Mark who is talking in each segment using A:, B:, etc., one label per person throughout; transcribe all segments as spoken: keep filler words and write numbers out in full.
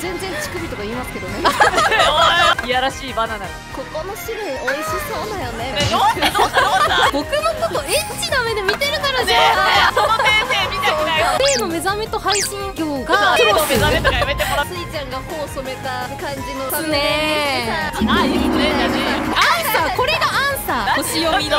A: 全然乳首とか言いますけどね。
B: いやらしいバナナ。
A: ここの種類美味しそうだよね。
B: え、どうしたどうしたどうした
C: 僕のことエッチな目で見てるからじゃん。
B: その先生見たくないよ。
C: 例の目覚めと配信業が
B: 手の目覚めとかやめてもらって。
A: スイちゃんが頬を染めた感じの
C: すねー。
B: あ、いいねじゃね
C: アンサー、これがアンサー。星読みの。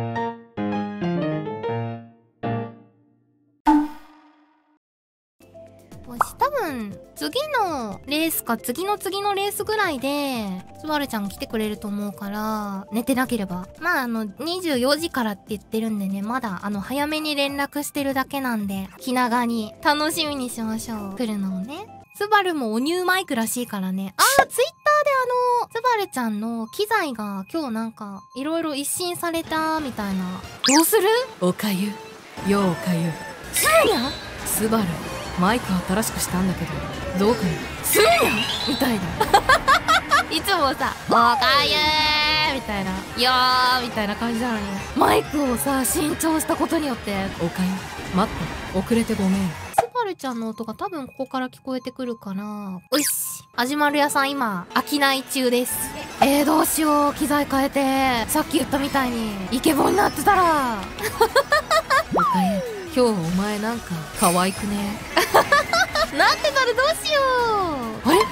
C: 多分次のレースか次の次のレースぐらいでスバルちゃん来てくれると思うから、寝てなければまああのにじゅうよじからって言ってるんでね、まだあの早めに連絡してるだけなんで気長に楽しみにしましょう、来るのをね。スバルもおニューマイクらしいからね。あー、ツイッターであのスバルちゃんの機材が今日なんかいろいろ一新されたみたいな。どうする？
D: おかゆ、ようおかゆ。
C: スーニャ？
D: スバル、マイク新しくしたんだけどどうかな。
C: スーニャみたいな。いつもさ、おかゆーみたいな、いやーみたいな感じなのに、マイクをさ新調したことによって
D: おかゆ、待って遅れてごめん。
C: スバルちゃんの音が多分ここから聞こえてくるから、よし、あじまる屋さん今商い中です。えー、どうしよう、機材変えてさっき言ったみたいにイケボになってたら。
D: おかゆ、今日お前なんか可愛くね。
C: なってたらどうしよう。あれ？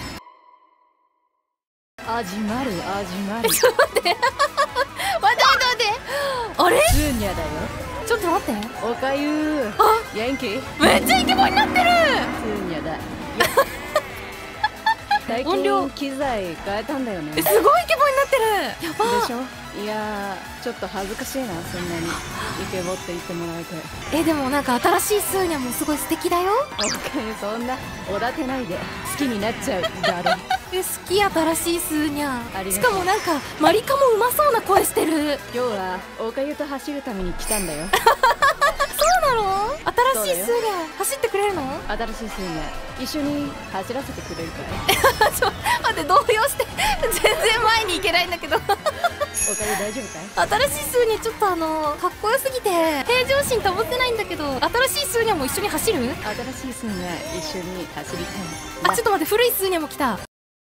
A: あじまるあじまる。
C: ちょっと待って。待って待って待って。あれ？
A: スーニャだよ。
C: ちょっと待って。
A: おかゆ。
C: あ、
A: 元気？
C: めっちゃイケボになってる。
A: スーニャだ。最
C: 音量
A: 近機材変えたんだよね。
C: え、すごいイケボになってる。やば
A: でしょ？いやー、ちょっと恥ずかしいな、そんなにイケボって言ってもらえて。
C: え、でもなんか新しいスーニャもすごい素敵だよ。
A: おかゆ、そんなおだてないで好きになっちゃうだろ。
C: え、好き、新しいスーニャ。
A: ありがとう。
C: しかもなんかマリカもうまそうな声してる。
A: 今日はおかゆと走るために来たんだよ。
C: そうなの？新しいスーニャ走ってくれるの？
A: 新しいスーニャ一緒に走らせてくれるかい？
C: ちょ、待って、動揺して全然前に行けないんだけど。
A: おかゆ大丈夫かい？
C: 新しいスーニャちょっとあのかっこよすぎて平常心保てないんだけど、新しいスーニャも一緒に走る？
A: 新しいスーニャ一緒に走りたい。
C: あ、ちょっと待って、古いスーニャも来た。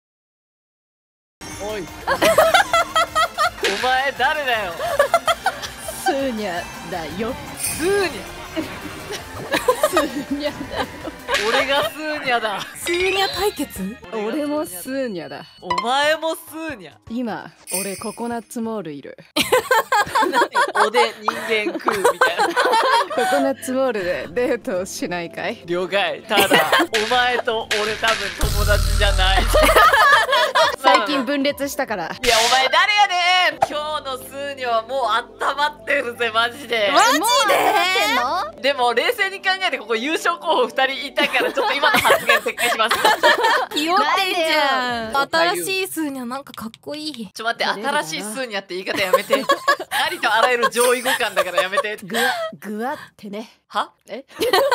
B: おい。お前誰だよ。
A: スーニャだよ。
B: スーニャ。
A: スーニャだよ。
B: 俺がスーニャだ。
C: スーニャ対決？
A: 俺もスーニャだ。
B: お前もスーニャ。
A: 今俺ココナッツモールいる。
B: 何？おで人間食うみたいな。
A: ココナッツモールでデートをしないかい？
B: 了解。ただお前と俺多分友達じゃない。
A: 最近分裂したから。
B: いや、お前誰やねん。今日のスーニャはもうあったまってるぜ、マジで。
C: マジで？
B: でも冷静に考えてここ優勝候補ふたりいたからちょっと今の発言撤回します。
C: ひよってんじゃん。新しいスーニャなんかかっこいい。
B: ちょ待って、新しいスーニャって言い方やめて。ありとあらゆる上位互換だからやめて。
A: ぐわぐわってね。
B: は？
A: え？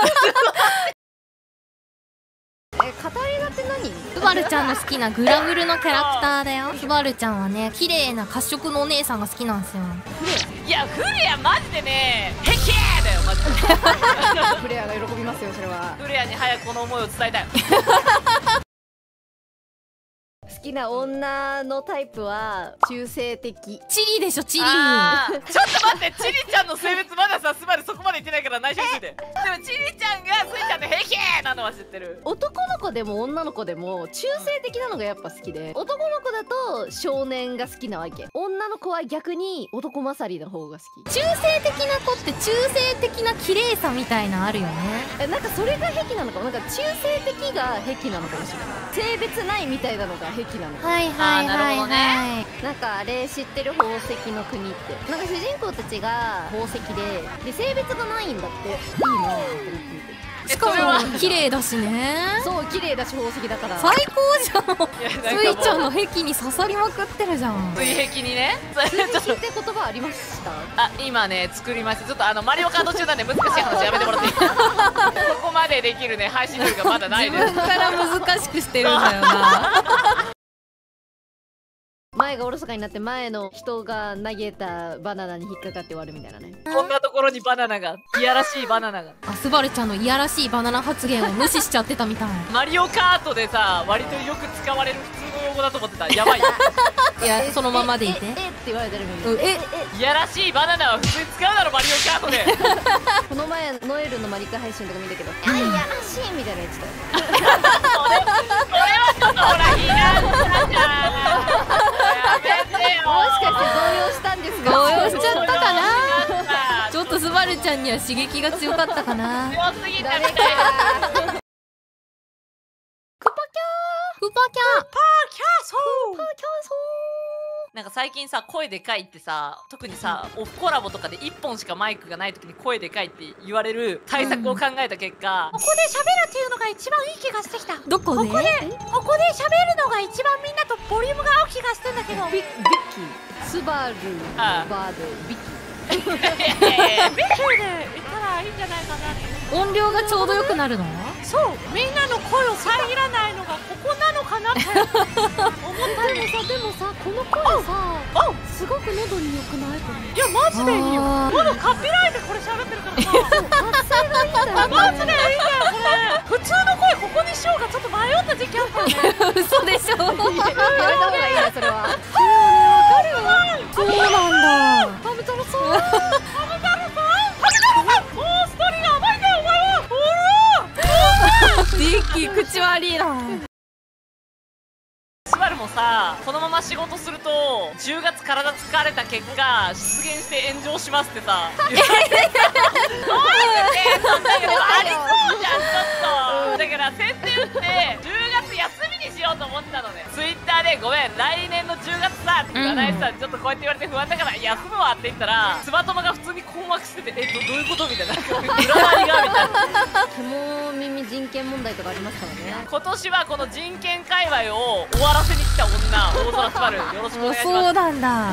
A: え、カタリナって何？
C: スバルちゃんの好きなグラブルのキャラクターだよ。スバルちゃんはね、綺麗な褐色のお姉さんが好きなんですよ。
B: いや、フレアマジでね、ヘキーだよマジで。
A: フレアが喜びますよ、それは。
B: フレアに早くこの思いを伝えたい。
A: 好きな女のタイプは中性的。
C: チリでしょ、チリ。
B: あーちょっと待って、チリちゃんの性別まださ、スバルそこまで言ってないから内緒にしてて。でもチリちゃんがスイちゃんでヘキーなのは知ってる。
A: 男の子でも女の子でも中性的なのがやっぱ好きで、男の子だと少年が好きなわけ。女の子は逆に男勝りな方が好き。
C: 中性的な子って中性的な綺麗さみたいなあるよね。
A: え、なんかそれが癖なのかも。なんか中性的が癖なのかもしれない。性別ないみたいなのが癖なのか。
C: はいはいはいはい。
A: なんかあれ知ってる？宝石の国って。なんか主人公たちが宝石でで性別がないんだって。いいなぁと思って見て。
C: しかも綺麗だしね。
A: そう、綺麗だし宝石だから
C: 最高じゃん。
B: いや、
C: スイちゃんの壁に刺さりまくってるじゃん。
B: 水壁にね。
A: 水壁って言葉ありました？
B: あ、今ね作りました。ちょっとあのマリオカード中なんで難しい話やめてもらっていい？ここまでできるね配信力がまだないです。
C: 自分から難しくしてるんだよな。
A: マ前がおろそかになって前の人が投げたバナナに引っかかって終わるみたいなね。
B: こんなところにバナナが、いやらしいバナナが。
C: あ、スバルちゃんのいやらしいバナナ発言を無視しちゃってたみたい。
B: マリオカートでさ、割とよく使われる普通の用語だと思ってた。やばい。
C: いや、そのままでいて。
A: ええって言われてるみたいな。
C: うん、え
B: いやらしいバナナは普通に使うだろ、マリオカートで。
A: この前ノエルのマリカ配信とか見たけど、あ、いやらしいみたいなやつだよ。
B: それはちょっとほら、いらんじゃん。やめてよ。
A: もしかして動揺したんですか？
C: 動揺しちゃったかな。
B: な
C: ちょっとスバルちゃんには刺激が強かったかな。
B: 強すぎた
A: ダメ
B: みたいな。
A: か。
C: クパキャー
B: キャーソー
A: パキャソ
B: なんか最近さ、声でかいってさ、特にさ、オフコラボとかでいっぽんしかマイクがない時に声でかいって言われる対策を考えた結果、
E: ここで喋るっていうのが一番いい気がしてきた。
C: どこで
E: ここでここで喋るのが一番みんなとボリュームが合う気がしてんだけど。
A: ー。ビビッキー、スバル、
B: ああ
A: バード、ビッキー。
E: ビッキーで言ったらいいんじゃないかな。
C: 音量がちょうどよくなるの？
E: そう、みんなの声を遮らないのがここなのかなって思ったんです。
A: でもさ、でもさ、この声さ、すごく喉に良くない？これ。
E: いやマジでいいよ。
C: あー
E: 喉カピライでこれ喋ってるからさ。
A: 発声がいいんだよね。
E: マジでいいんだよこれ。普通の声ここにしようかちょっと迷った時期あったよね。
C: 嘘でしょ。
A: やめた方がいいな、それは。
C: そうなんだ。
A: タブタロさん。
E: おーストーリーが甘いんだよお前は。
C: ディッキー口悪いな。
B: スバルもさ、このまま仕事するとじゅうがつ体疲れた結果出現して炎上しますってさマジでそんだけどありそうじゃん、ちょっとだから先手打ってじゅうがつ休みにしようと思ったのね。ツイッターでごめん来年のじゅうがつさって言わないさ、ちょっとこうやって言われて不安だから休むわって言ったらつばとまが普通に困惑してて、えどどういうことみたいな、裏割りがみたいな。
A: 肝耳人権問題とかありますからね。
B: 今年はこの人権界隈を終わらせに来た女、大空スバル、よろしくお願いします。
C: そうなんだ。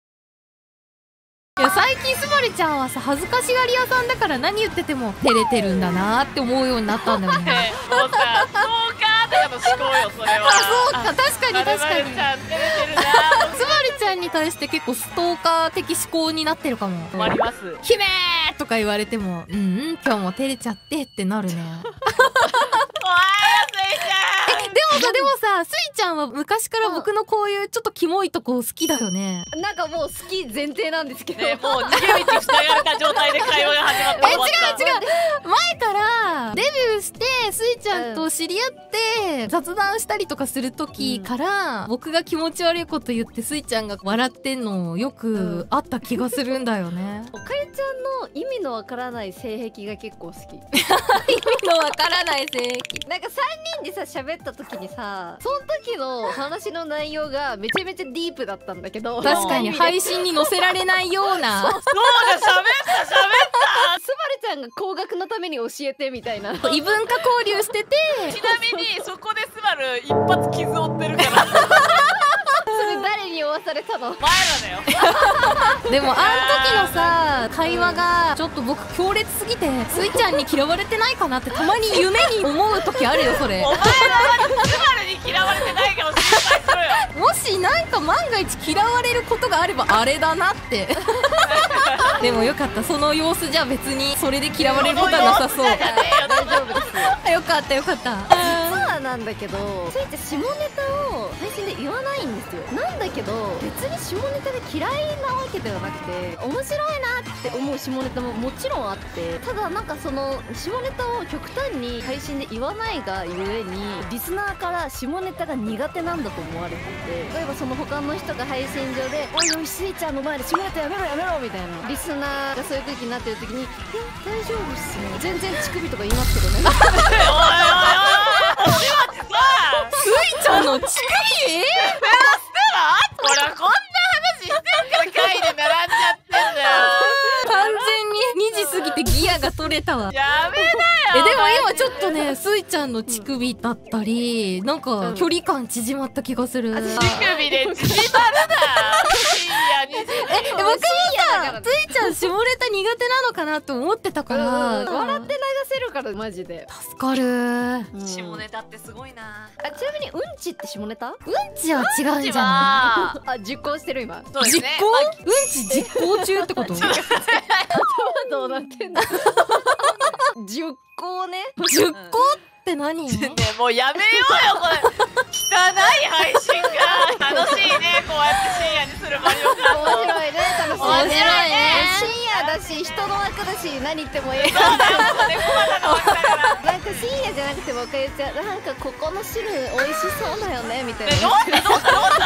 C: いや最近スバルちゃんはさ恥ずかしがり屋さんだから何言ってても照れてるんだなって思うようになったんだよね。
B: ねもうさ、ストーカーとかの思考よ、それは。
C: あ、そうか、確かに確か
B: まる
C: に。
B: まるちゃん、照れてるな。
C: スバルちゃんに対して結構ストーカー的思考になってるかも。
B: 困ります。
C: 姫ーとか言われても、うんうん今日も照れちゃってってなるね。
B: 怖いよ、スイちゃん。
C: でもさでもさスイちゃんは昔から僕のこういうちょっとキモいとこ好きだよね。
A: なんかもう好き前提なんですけど。
B: ね、もう逃げ道塞がれた状態で会話が始まった。
C: え違う違う前からデビューしてスイちゃんと知り合って雑談したりとかする時から僕が気持ち悪いこと言ってスイちゃんが笑ってんのよくあった気がするんだよね。
A: おかゆちゃんの意味のわからない性癖が結構好き。
C: 意味のわからない性癖。
A: なんかさんにんでさ喋った時にさ、その時の話の内容がめちゃめちゃディープだったんだけど、
C: 確かに配信に載せられないような
B: そうだ、喋った、喋った。
A: スバルちゃんが高額のために教えてみたいな。
C: 異文化交流してて
B: ちなみに、そこでスバル一発傷負ってるから。
A: それ誰に負わされたの？
B: 前らだよ。
C: でもあん時のさ会話がちょっと僕強烈すぎてスイちゃんに嫌われてないかなってたまに夢に思う時あるよそれ。
B: お前らはスバルに嫌われてないかも心配しろよ。
C: もしなんか万が一嫌われることがあればあれだなってでもよかった、その様子じゃ別にそれで嫌われることはなさそう。
B: 大丈夫ですよ。
C: よかったよかった。
A: 実はなんだけど、ついて下ネタを配信で言わないんですよ。なんだけど別に下ネタが嫌いなわけではなくて、面白いなって思う下ネタももちろんあって、ただなんかその下ネタを極端に配信で言わないがゆえにリスナーから下ネタが苦手なんだと思われていて、例えばその他の人が配信上で「おいおいスイちゃんの前で下ネタやめろやめろ」みたいな、リスナーがそういう空気になってる時に「いや大丈夫っすね、全然乳首とか言いますけどね」
B: おいおいおいおい、おいさ
C: スイちゃんの乳首
B: ほら、こんな話してるから会で並んじゃってんだよ。
C: 完全ににじ過ぎてギアが取れたわ。
B: やめなよ。
C: えでも今ちょっとねスイちゃんの乳首だったりなんか距離感縮まった気がする。
B: 乳首で縮まるな。深夜にじ
C: え、僕もさ、ついちゃん下ネタ苦手なのかなって思ってたから、
A: 笑って流せるからマジで
C: 助かる。
A: うん
B: 下ネタってすごいな。
A: あ、ちなみにうんちって下ネタ？
C: うんちは違うんじゃな
B: あ
A: あ、実行してる今
B: そうですね。
C: 実行
B: まあ
C: い？うんち実行中ってこと？
A: どうなってんの？実行ね。
C: 実行って何？
B: ね、もうやめようよこれ汚い配信が。楽しいね、こうやって深夜にするマリオカート。
A: 面白いね、楽しいね。
C: 面白いね。
A: 深夜だし人の枠だし何言ってもいい。
B: そうだよ、もうね、コマだのわけだから。
A: なんか深夜じゃなくてもかゆちゃん、なんかここの汁美味しそうだよねみたいな。
B: ね、どうしたどうしたどうした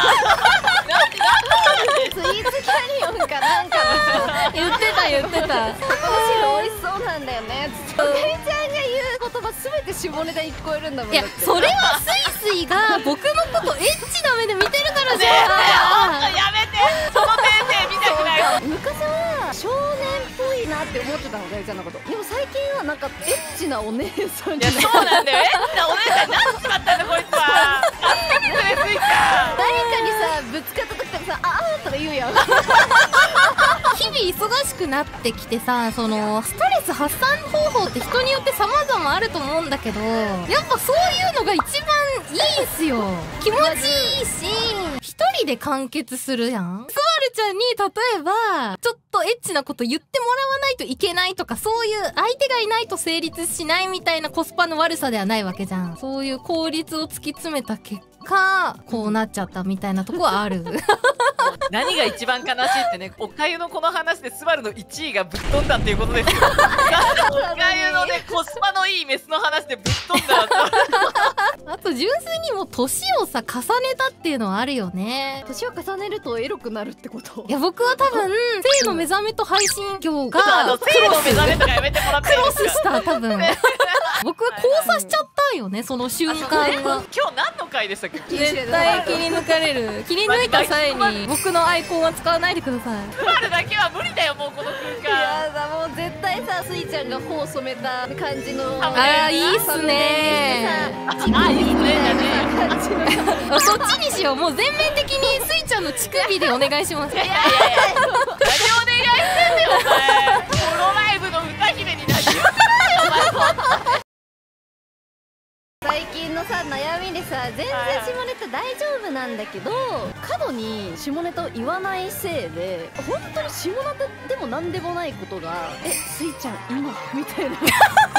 A: スイーツキャニオンかなんかのさ、
C: 言ってた言ってた。
A: この汁美味しそうなんだよねつって。かゆちゃんが言う言葉すべて下ネタに聞こえるんだもん。
C: いや
A: だって
C: それはスイスイが僕のことエッチな目で見てるからじ
B: ねえ、ほん
C: ゃん。
B: とやめて、その先生見たくないよ。
A: 昔は少年っぽいなって思ってたのかゆちゃんのこと。でも最近はなんかエッチなお姉さんに
B: いや、そうなんだよ。えっなお姉さんになってしまったんだこいつは。助けてくれ、スイカ。
A: 誰かにさぶつかった時とかさ、ああーとか言うやん。
C: 日々忙しくなってきてさ、そのストレス発散方法って人によって様々あると思うんだけど、やっぱそういうのが一番いいんすよ。気持ちいいし、一人で完結するやん。スバルちゃんに例えばちょっとエッチなこと言ってもらわないといけないとか、そういう相手がいないと成立しないみたいなコスパの悪さではないわけじゃん。そういう効率を突き詰めた結果こうなっちゃったみたいなとこはある。
B: 何が一番悲しいってね、おかゆのこの話でスバルのいちいがぶっ飛んだっていうことですよ。おかゆのね、コスパのいいメスの話でぶっ飛んだら
C: あと純粋にもう年をさ重ねたっていうのはあるよね。
A: 年を重ねるとエロくなるってこと？
C: いや僕は多分性の目覚めと配信業が
B: あの、性の目覚めとかやめてもらっていい
C: クロ
B: ですか。
C: スした多分僕は交差しちゃったんよね、その瞬間が。
B: 今日何の回でしたっけ？
C: 絶対切り抜かれる。切り抜いた際に僕のアイコンは使わないでください。
B: スバルだけは無理だよ、もうこの空間。
A: やだ、もう絶対さスイちゃんが頬染めた感じの
B: あ
C: あーいいっすね
A: ー。
B: あ、いいっすねだね。
A: 感じの
C: そっちにしよう。もう全面的にスイちゃんの乳首でお願いします。
B: いやいやいや、何お願いしてんだよお前。ホロライブの歌姫に何言ってんだよお前。
A: 最近のさ悩みでさ全然下ネタ大丈夫なんだけど、過度に下ネタを言わないせいで本当に下ネタでも何でもないことが「えスイちゃん今」みたいな。
B: 例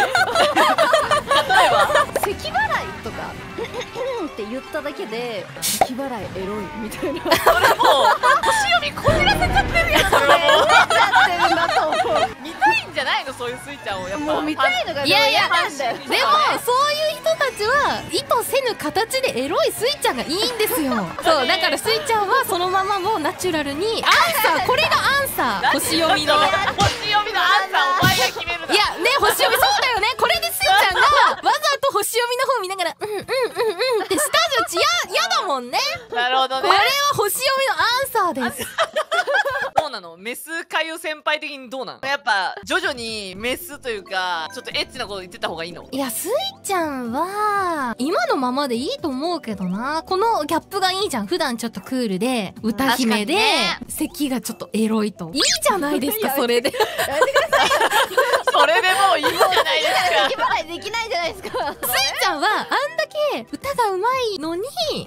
B: えば
A: 咳払いとか「うん」って言っただけで「咳払いエロい」みたいな。
B: それもう星読みこじらせちゃってるやん。それはもう
A: なってるなと思
B: 見たいんじゃないの、そういうスイちゃんをやっ
A: う。
B: ぱ。
A: もう見たいのが
C: いやいや
A: でも嫌なんだよ。
C: でもそういう人たちは意図せぬ形でエロいスイちゃんがいいんですよ。そうだからスイちゃんはそのままもうナチュラルにアンサー、これがアンサー、星読みの。いや
B: 星読みのアンサーお前が決めるな。
C: ね、星読みそうだよね。これでスイちゃんがわざと星読みの方見ながらうんうんうんうんって舌打ちややだもんね。
B: なるほどね
C: これは星読みのアンサーです。
B: どうなの、メスかゆ先輩的にどうなの。やっぱ徐々にメスというかちょっとエッチなこと言ってた方がいいの。
C: いやスイちゃんは今のままでいいと思うけどな。このギャップがいいじゃん。普段ちょっとクールで歌姫で、
B: ね、
C: 咳がちょっとエロいといいじゃないですか。それで
B: それでもういいじゃないですか。
A: 咳払いできないじゃないですか。
C: スイちゃんはあんだけ歌がうまいのに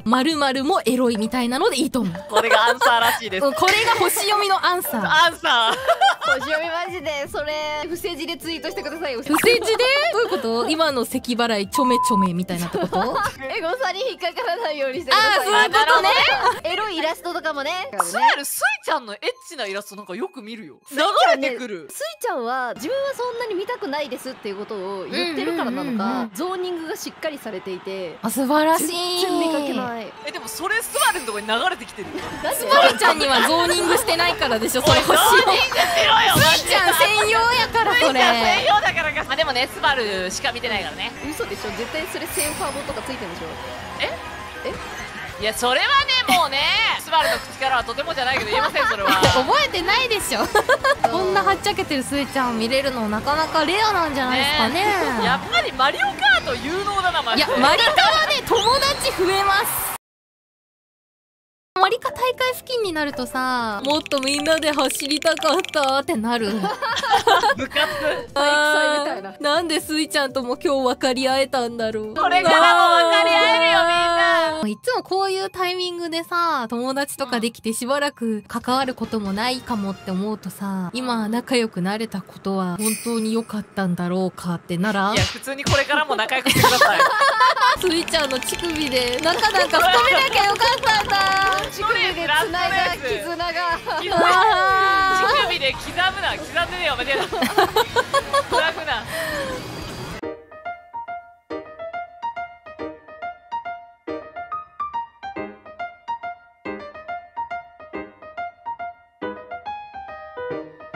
C: 〇〇もエロいみたいなのでいいと思う。
B: これがアンサーらしいです。
C: うんこれが星読みのアンサー。
B: アンサー。
A: 星読みマジでそれ不正字でツイートしてくださいよ。
C: 不正字でどういうこと？今の咳払いちょめちょめみたいなってこと？
A: エゴサに引っかからないようにしてください。
C: ああそういうことね。
A: エロいイラストとかもね。
B: スバル、スイちゃんのエッチなイラストなんかよく見るよ。流れてくる。
A: スイちゃんは自分はそんなに見たくないですっていうことを言ってるからなの
C: うんうんうんうん
A: か、ゾーニングがしっかりされていて
C: あ素晴らしい。
A: 全然見かけない。
B: え、でもそれスバルのとこに流れてきてる。
C: スバルちゃんにはゾーニングしてないからでしょ。それ星
B: おい
C: 読み。
B: ゾーニングしろよマジで。
C: スイちゃん専用やからそ
B: スイちゃん専
C: れ。
B: 用だからか。まあでもね、スバルしか見てないからね。
A: 嘘でしょ。絶対それセンファーボとかついてるでしょ。
B: いや、それはね、もうね、スバルの口からはとてもじゃないけど言えません、それは。
C: 覚えてないでしょ。こんなはっちゃけてるスイちゃんを見れるのなかなかレアなんじゃないですかね。
B: やっぱりマリオカート有能だな、マジで。
C: いやマリカはね友達増えます。マリ何か大会付近になるとさ、もっとみんなで走りたかったってなる。
B: 部活
A: 体育祭みたいな。
C: なんでスイちゃんとも今日分かり合えたんだろう。
B: これからも分かり合えるよみんな。
C: いつもこういうタイミングでさ、友達とかできてしばらく関わることもないかもって思うとさ、今仲良くなれたことは本当に良かったんだろうかってならん？
B: いや普通にこれからも仲良くしてください。
C: スイちゃんの乳首で仲なんか深めなきゃよかったんだ。
A: 乳首で繋いだ絆が。
B: 乳首で刻むな、刻んでねよ間違えた。刻むな。you